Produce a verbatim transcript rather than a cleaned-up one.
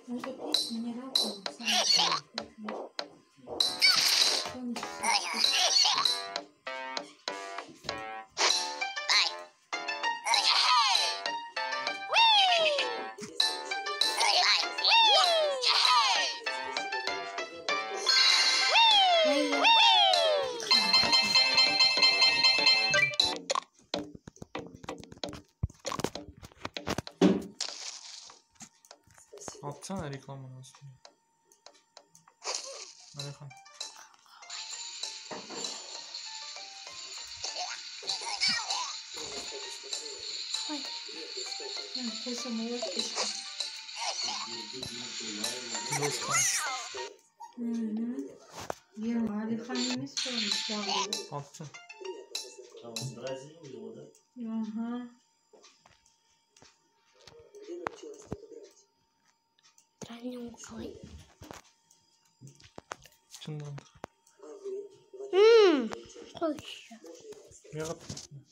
Может быть, минералку сам. Atsana reklamını aslında. Aleyküm. Ay. Ben koysam olur keşke. Dostum. Hı hı. Bir harikaymış olmuş yavrum. Atsın. Aha. Şundan. Hmm. Koş. Ne yaptın?